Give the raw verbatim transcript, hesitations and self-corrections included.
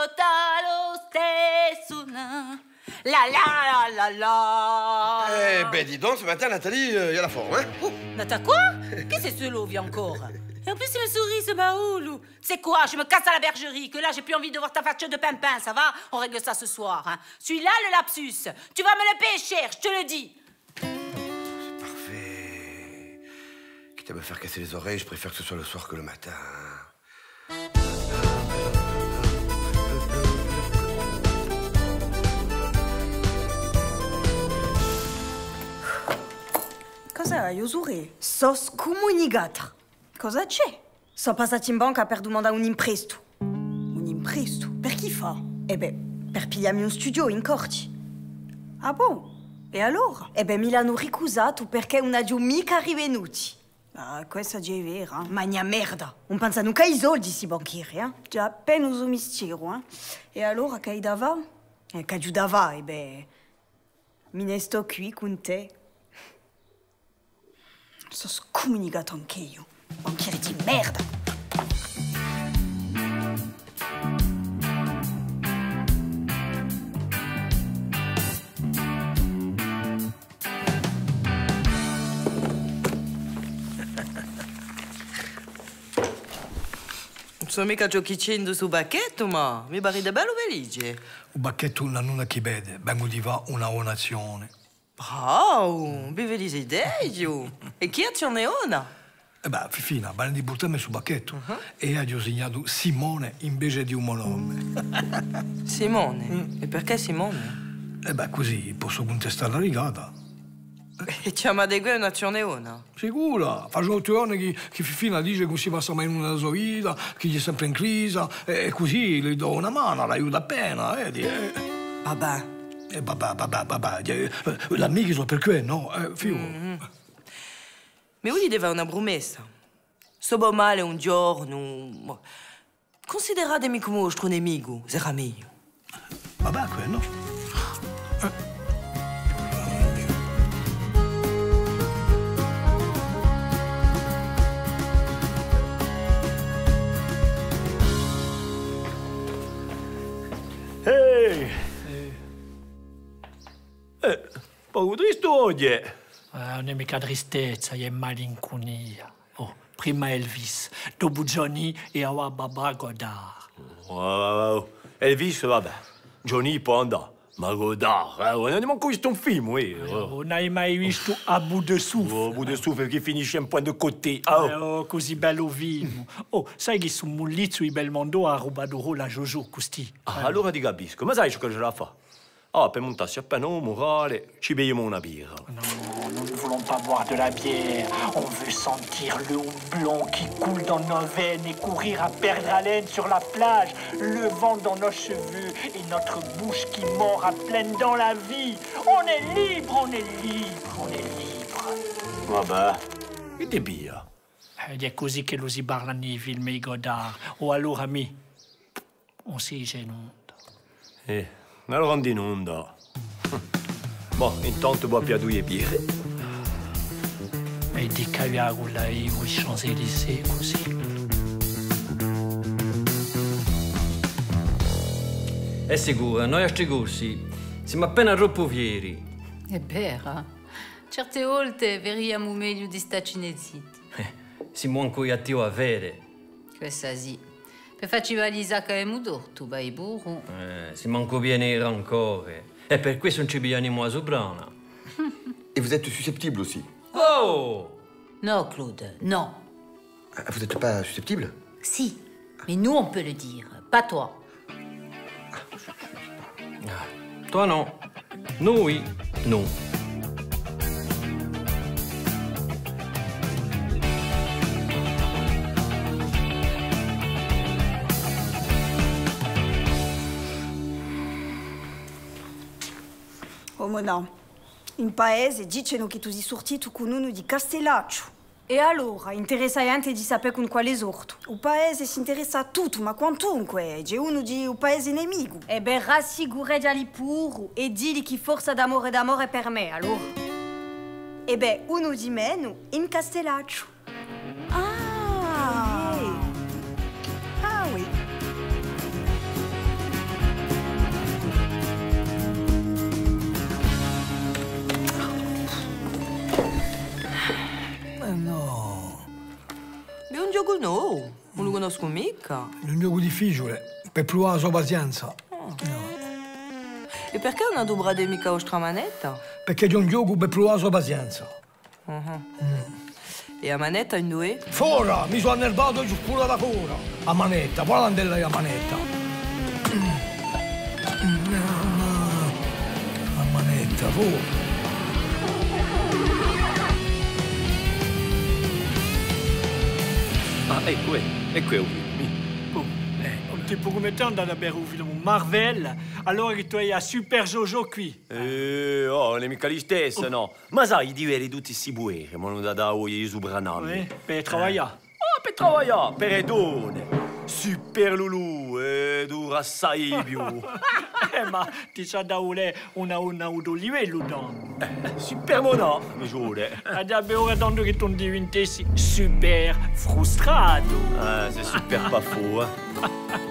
vota lo stesso. La la la la la. Eh ben dis donc, ce matin, Nathalie, il euh, y a la forme, hein. Oh. Nata quoi? Qu'est-ce que c'est ce loup encore? Et en plus, il me sourit, ce baoulou. C'est quoi? Je me casse à la bergerie, que là, j'ai plus envie de voir ta facture de pimpin, ça va? On règle ça ce soir, hein. Celui-là, le lapsus. Tu vas me le payer cher, je te le dis. Parfait. Quitte à me faire casser les oreilles, je préfère que ce soit le soir que le matin. Cosa hai usure? So scomunicata. Cosa c'è? Sono passati in banca per domandare un impresto. Un impresto? Per chi fa? Eh beh, per pigliarmi un studio in Corti. Ah bon? E allora? Eh beh, mi l'hanno ricusato perché non hanno mica rivenuti. Ah, questa già è vera. Magna merda. Non pensano che ai soldi, si banchieri, eh? Già appena uso mistero, eh? E allora che hai dava? Eh, che aiutava, eh beh... Mi ne sto qui con te. Sono scomunicato anche io. Banchiere di merda. Non sono mica giochicendo su bacchetto, ma mi pare da bello felice. Un bacchetto non è chi vede, vengo di va una onazione. Bravo, vive le idee, io. E chi azione una? E beh, Fifina, bene di buttarmi su bacchetto. Uh-huh. E ha disegnato Simone invece di un nome. Simone? Mm. E perché Simone? E beh, così posso contestare la rigata. E chiama di qui un'azione una? Sicura, faccio otto anni che, che Fifina dice che non si passa mai in una sua vita, che gli è sempre in crisi, e così le do una mano, l'aiuto appena, vedi? Eh. Vabbè. Eh, vabbè, vabbè, vabbè, l'amico sono per quello, no? Eh, figo. Mm-hmm. Ma lui deve una promessa. Sto buon male un giorno. Consideratemi come un vostro nemico, sarà meglio. Vabbè, quello. Eh. Ehi! Eh, poco triste oggi. Eh, non è mica tristezza, è malinconia. Oh, prima Elvis, dopo Johnny e ora Baba Godard. Wow. Elvis, vabbè. Johnny può andare. Ma Godard, eh, non abbiamo visto un film, eh. Oh, non hai mai visto A bout de souffle? Oh, A bout de souffle che finisce un po' de côté. Oh. Eh, oh, così bello film. Oh, sai che su Mullizzo e Belmondo ha rubato la Jojo così. Ah, eh. Allora ti capisco. Ma sai che ce la fa? Ah, per montarsi appena un morale, ci beviamo una birra. Non, nous ne voulons pas boire de la bière. On veut sentir le houblon qui coule dans nos veines et courir à perdre haleine sur la plage, le vent dans nos cheveux et notre bouche qui mord à pleine dans la vie. On est libre, on est libre, on est libre. Vabbè, che ti pia? Ed è così che lo si parla nei film di Godard. O allora mi, on si genuta. Eh. Allora ando in onda. Boh, intanto può più due birre. E di caviare là i Champs-Élysées così. È sicuro, noi a sti corsi siamo appena troppo fieri. È vero. Certe volte veriamo meglio di starci zitti. Eh, siamo ancora attivi a vere. Questa sì. Per farci valisa che è muto, tu vai burro. Eh, si manco pieni rancore. E per questo non ci pigliamo a soprana. Et vous êtes susceptible aussi? Oh! Non, Claude, non. Ah, vous n'êtes pas susceptible? Si, mais nous on peut le dire, pas toi. Ah, toi non. Noi no. Oh, Mona, in paese dicono che tu sei sortito con uno di Castellaccio. E allora, interessa anche di sapere con quale sorto. Il paese si interessa a tutto, ma quantunque. C'è uno di un paese nemico. E beh, rassicurati pure e digli che forza d'amore d'amore per me, allora. E beh, uno di meno in Castellaccio. Ah! Ah, oui. Non lo conosco mica. È un gioco difficile, per provare la sua pazienza. E perché non dovrà mica vostra manetta? Perché è un gioco per provare la sua pazienza. Uh-huh. Mm. E la manetta in due? Fora, mi sono annervato giù pure da fora. A manetta, poi l'andella la manetta. A manetta, fuori. Ah, ecco, ecco è un Oh, un tipo come te andare a bere un film Marvel, allora che tu hai a Super Jojo qui. Eh, oh, non è mica gli stessi, no. Ma sai, di veri tutti si buere, ma non da da oi su branami. Eh, per lavorare. Ah, per lavorare, per edone. Super Lulu, e dura assai più. Eh, ma ti sa da ule una una udo livello dan. Eh, super mona, mi giuro. Ad abbiamo attendo che tu diventessi super frustrato. Ah, c'est super pas faux, hein.